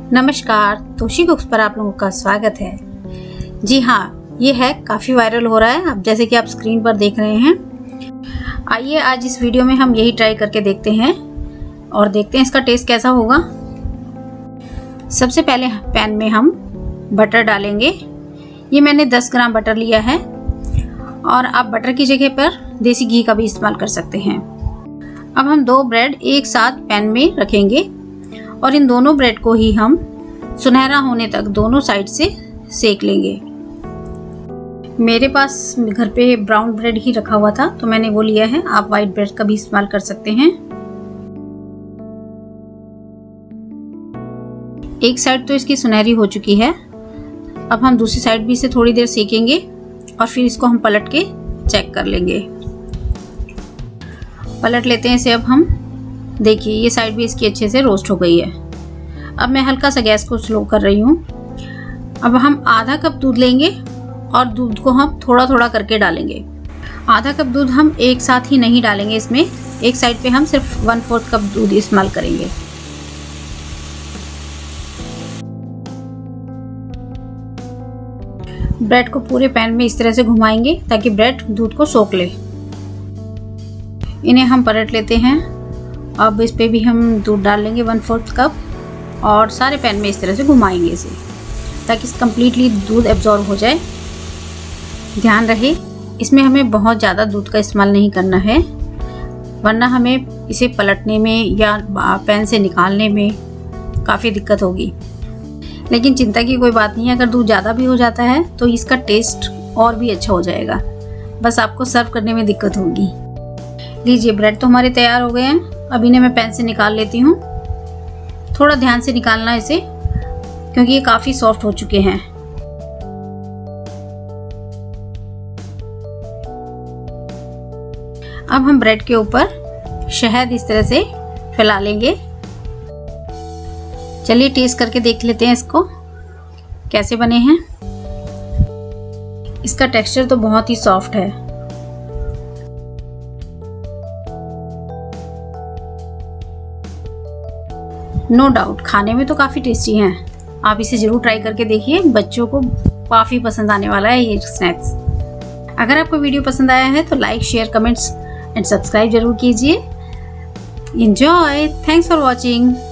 नमस्कार, तोशी कुक्स पर आप लोगों का स्वागत है। जी हाँ, ये है काफ़ी वायरल हो रहा है, अब जैसे कि आप स्क्रीन पर देख रहे हैं। आइए आज इस वीडियो में हम यही ट्राई करके देखते हैं और देखते हैं इसका टेस्ट कैसा होगा। सबसे पहले पैन में हम बटर डालेंगे। ये मैंने 10 ग्राम बटर लिया है और आप बटर की जगह पर देसी घी का भी इस्तेमाल कर सकते हैं। अब हम 2 ब्रेड एक साथ पैन में रखेंगे और इन दोनों ब्रेड को ही हम सुनहरा होने तक दोनों साइड से सेक लेंगे। मेरे पास घर पे ब्राउन ब्रेड ही रखा हुआ था तो मैंने वो लिया है, आप वाइट ब्रेड का भी इस्तेमाल कर सकते हैं। एक साइड तो इसकी सुनहरी हो चुकी है, अब हम दूसरी साइड भी इसे थोड़ी देर सेकेंगे और फिर इसको हम पलट के चेक कर लेंगे। पलट लेते हैं इसे। अब हम देखिए ये साइड भी इसकी अच्छे से रोस्ट हो गई है। अब मैं हल्का सा गैस को स्लो कर रही हूँ। अब हम आधा कप दूध लेंगे और दूध को हम थोड़ा थोड़ा करके डालेंगे। आधा कप दूध हम एक साथ ही नहीं डालेंगे, इसमें एक साइड पे हम सिर्फ 1/4 कप दूध इस्तेमाल करेंगे। ब्रेड को पूरे पैन में इस तरह से घुमाएंगे ताकि ब्रेड दूध को सोख ले। इन्हें हम पलट लेते हैं। अब इस पे भी हम दूध डाल लेंगे 1/4 कप और सारे पैन में इस तरह से घुमाएंगे इसे ताकि कम्प्लीटली दूध एब्जॉर्ब हो जाए। ध्यान रहे इसमें हमें बहुत ज़्यादा दूध का इस्तेमाल नहीं करना है, वरना हमें इसे पलटने में या पैन से निकालने में काफ़ी दिक्कत होगी। लेकिन चिंता की कोई बात नहीं है, अगर दूध ज़्यादा भी हो जाता है तो इसका टेस्ट और भी अच्छा हो जाएगा, बस आपको सर्व करने में दिक्कत होगी। लीजिए ब्रेड तो हमारे तैयार हो गए हैं। अब इन्हें मैं पैन से निकाल लेती हूँ। थोड़ा ध्यान से निकालना इसे क्योंकि ये काफ़ी सॉफ्ट हो चुके हैं। अब हम ब्रेड के ऊपर शहद इस तरह से फैला लेंगे। चलिए टेस्ट करके देख लेते हैं इसको कैसे बने हैं। इसका टेक्सचर तो बहुत ही सॉफ्ट है। नो डाउट खाने में तो काफ़ी टेस्टी हैं। आप इसे ज़रूर ट्राई करके देखिए, बच्चों को काफ़ी पसंद आने वाला है ये स्नैक्स। अगर आपको वीडियो पसंद आया है तो like, share, comments and subscribe जरूर कीजिए। Enjoy, thanks for watching.